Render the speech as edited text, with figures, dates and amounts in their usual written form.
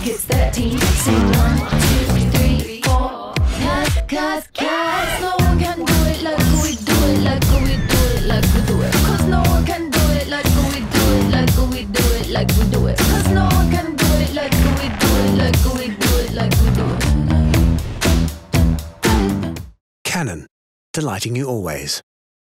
It's 13. Sing 1, 2, 3, 4. Cause no one can do it like we do it, like we do it, like we do it. Cause no one can do it like we do it, like we do it, like we do it. Cause no one can do it like we do it, like we do it, like we do it. Canon, delighting you always.